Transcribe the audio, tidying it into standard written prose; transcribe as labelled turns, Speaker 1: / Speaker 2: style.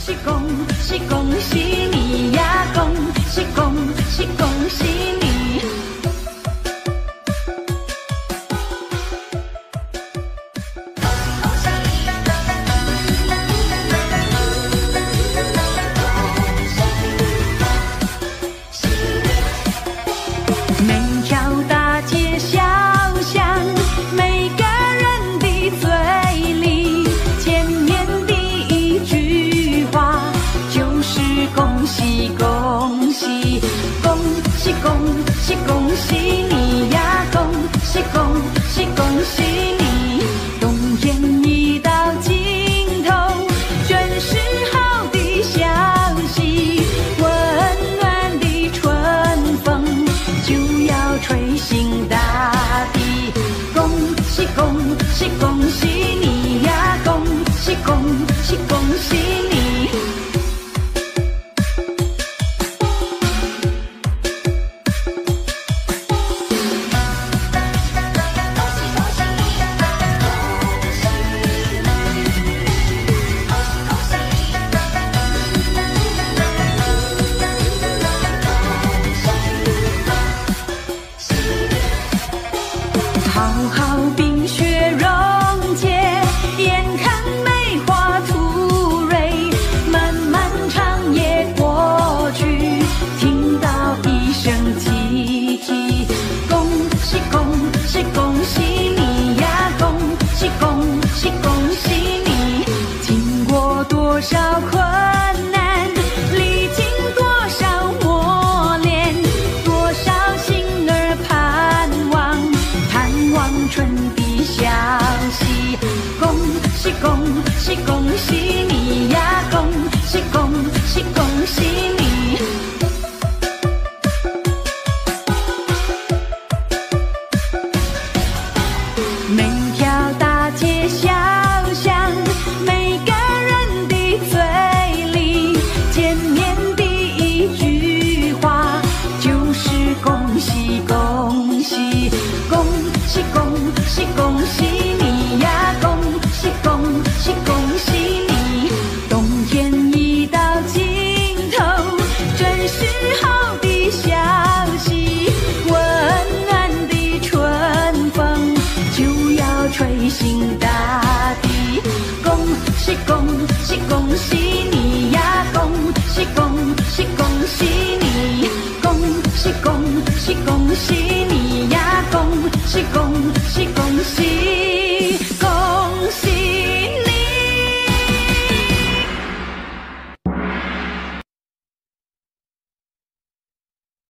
Speaker 1: 喜恭喜恭喜你呀，恭喜恭喜恭喜你。每条大街小巷，每个人的嘴里，见面第一句话就是恭喜恭喜，恭喜恭喜恭喜你呀，恭喜恭喜恭喜你。冬天已到尽头，正是好的消息，温暖的春风就要吹醒大地。恭喜恭喜恭喜你呀，恭喜恭喜恭喜你。好好冰雪融解，眼看梅花吐蕊，漫漫长夜过去，听到一声啼啼。恭喜恭喜恭喜你呀，恭喜恭喜恭喜你。经过多少困难，历经多少磨练，多少心儿盼望春的消息。恭喜恭喜恭喜你呀，恭喜恭喜恭喜你。每条大街小巷，每个人的嘴里，见面第一句话就是恭喜恭喜，恭喜恭喜恭喜你呀，恭喜恭喜恭喜你。冬天已到尽头，正是好的消息，温暖的春风就要吹醒大地。恭喜恭喜恭喜你呀，恭喜恭喜恭喜你，恭喜恭喜恭喜